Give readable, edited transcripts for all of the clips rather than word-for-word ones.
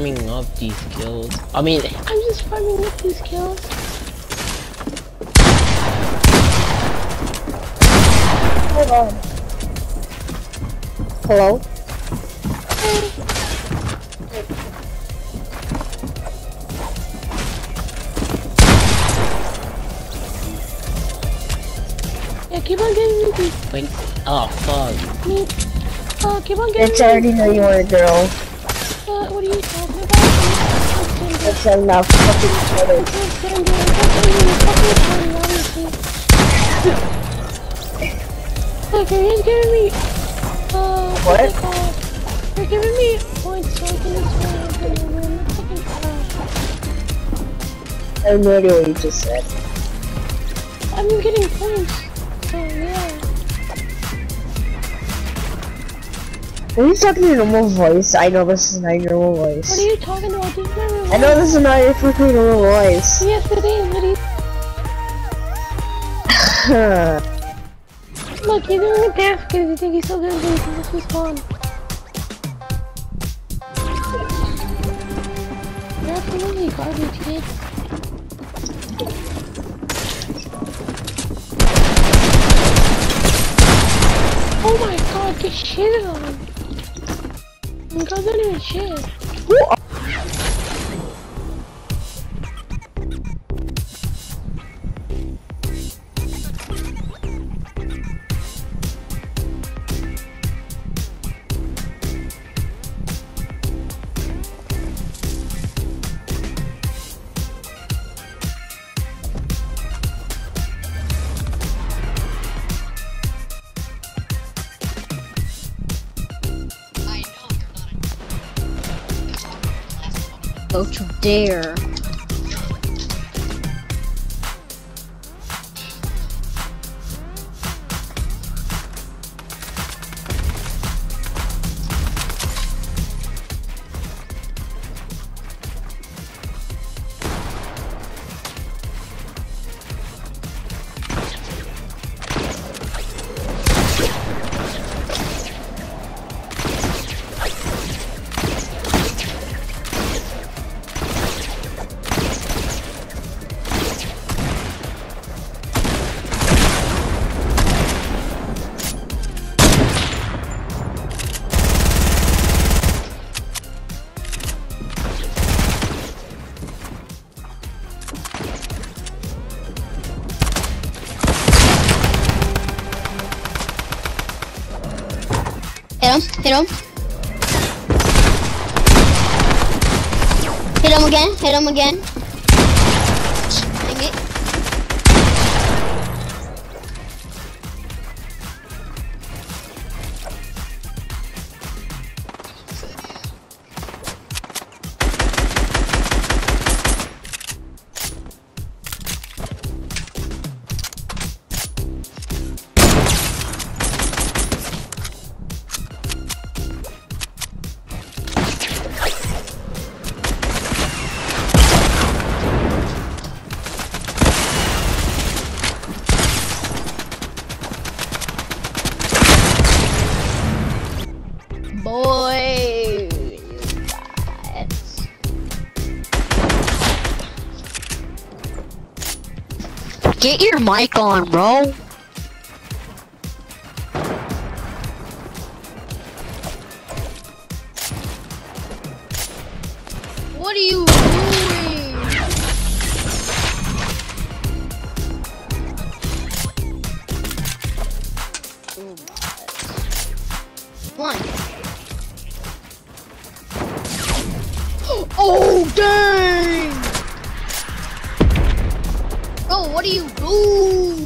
farming up these kills. I mean, I'm just farming up these kills. Hold on. Hello? Yeah, keep on getting me these. Wait. Oh, fuck. Me. Keep on getting Bitch, I already know you want a girl. What are you talking about? That's enough fucking Twitter. Look, you're giving me. What? You're giving me points so I can explain fucking I have no idea what you just said. I'm getting points. So, yeah. Are you talking in normal voice? I know this is not your normal voice. What are you talking about? This is not your I know this is not your fucking normal voice. Yes, it is. What are you... Look, you're doing a dance because you think he's so good at this. This was fun. You're absolutely garbage, kid. Oh my god, get shitted on. You guys don't even shit. Don't you dare. Hit him. Hit him again. Dang it. Boy, get your mic on, bro. What are you doing? One. Oh, dang! Bro, what do you do?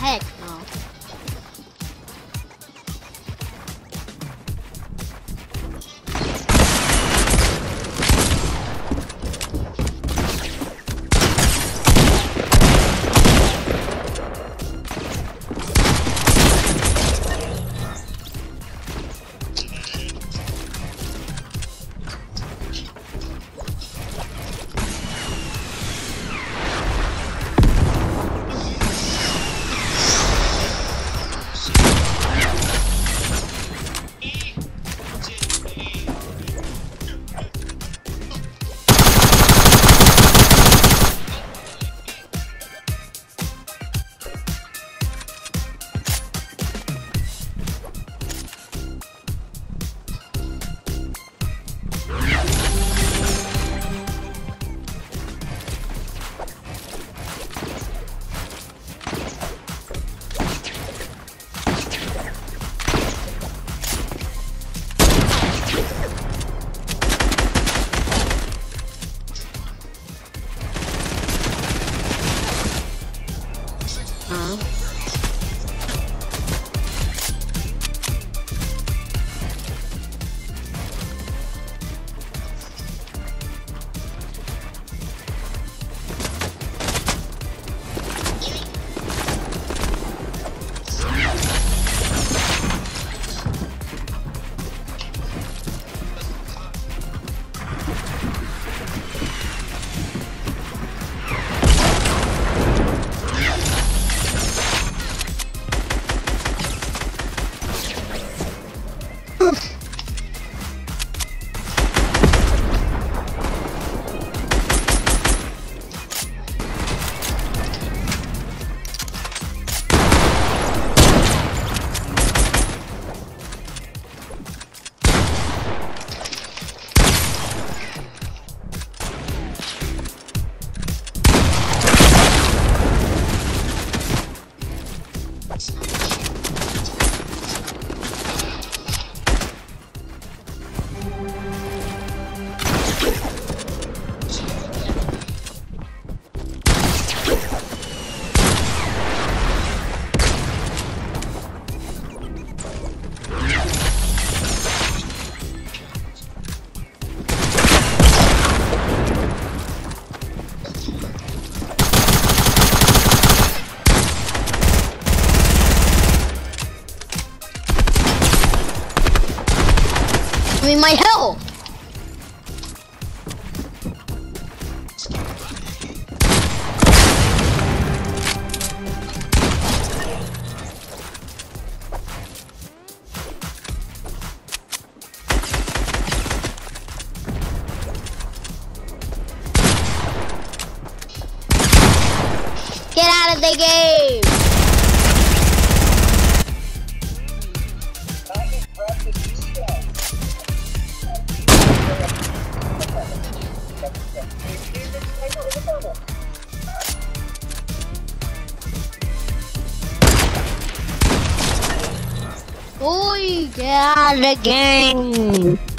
heck no. Give me my health! Get out of the game! Oi, get out of the game!